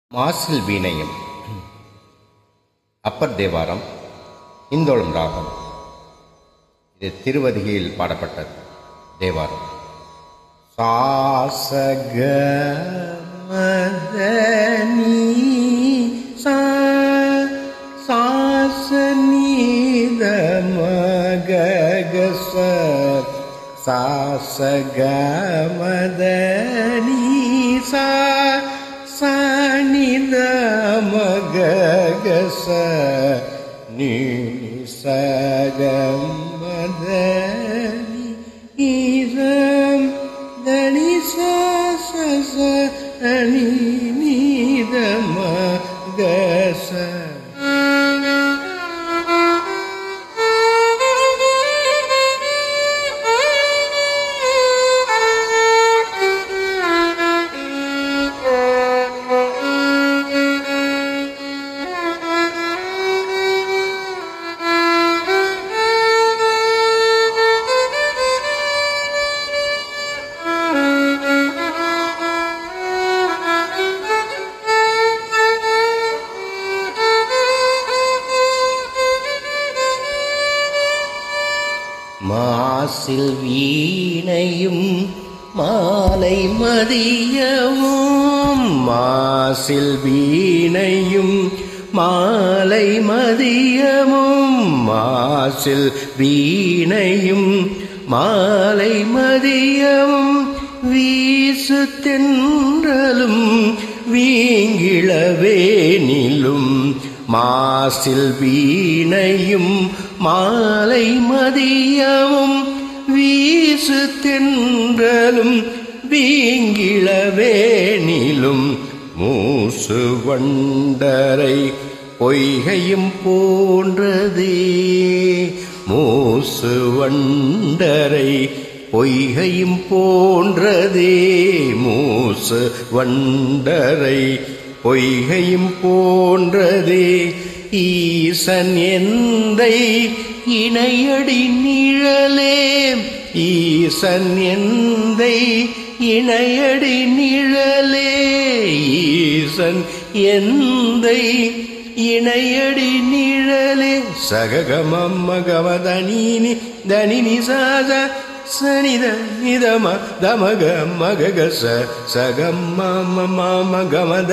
மாசில் வீணையும் அப்பர் தேவாரம் இந்தோளும் ராகம். இது திருவதிகையில் பாடப்பட்டது தேவாரம். சாசக மதனி சாசனீத மககச சாசக மதனி சானித மககச நீ சகம் மதனி ஈசம் தனி சச அணி நீத மகச. மாசில் வீணையும் மாலை மதியமும் மாசில் வீணையும் மாலை மதியமும் மாசில் வீணையும் மாலை மதியமும் வீசு தென்றலும் வீங்கிளவேனிலும் மாசில் வீணையும் மாலை மதியமும் வீசு தென்றலும் வீங்கிளவேனிலும் மூசு வண்டரை பொய்கையும் போன்றதே மூசு வண்டரை பொய்கையும் போன்றதே மூசு வண்டரை பொய்கையும் போன்றதே ஈசன் எந்தை இணையடி நிழலே ஈசன் எந்தை இணையடி நிழலே ஈசன் எந்தை இணையடி நிழலே. சககமம்ம கமதனீனி தனினி சாத சனித நிதம தமக மககச சகம்ம மம கமத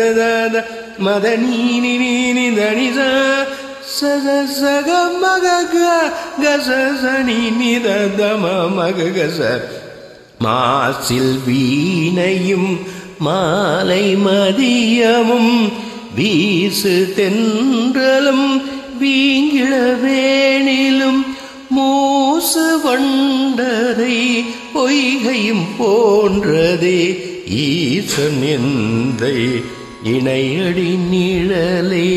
மதனீனி நீனி தனிச சத சகமக கச சனி நித தம மககச. மாசில் வீணையும் மாலை மதியமும் வீசு தென்றலும் வீங்கிளவேனிலும் மூசு வண்டரை பொய்கையும் போன்றதே ஈசன் எந்தை இணையடி நிழலே.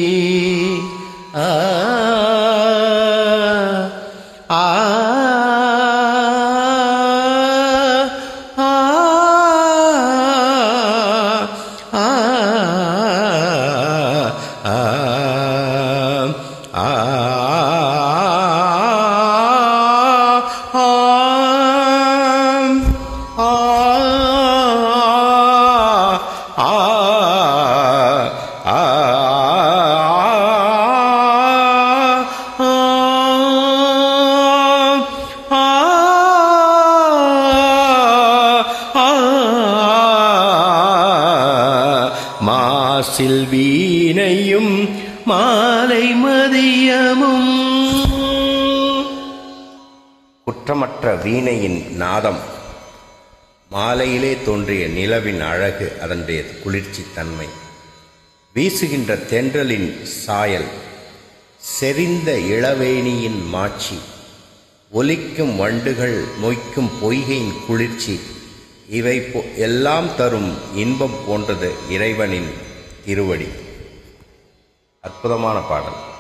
ஆ ஆ மாசில் வீணையும் மாலை மதியமும். குற்றமற்ற வீணையின் நாதம், மாலையிலே தோன்றிய நிலவின் அழகு, அதனுடைய குளிர்ச்சி தன்மை, வீசுகின்ற தென்றலின் சாயல், செறிந்த இளவேணியின் மாட்சி, ஒலிக்கும் வண்டுகள் மொய்க்கும் பொய்கையின் குளிர்ச்சி, இவை எல்லாம் தரும் இன்பம் போன்றது இறைவனின் திருவடி. அற்புதமான பாடல்.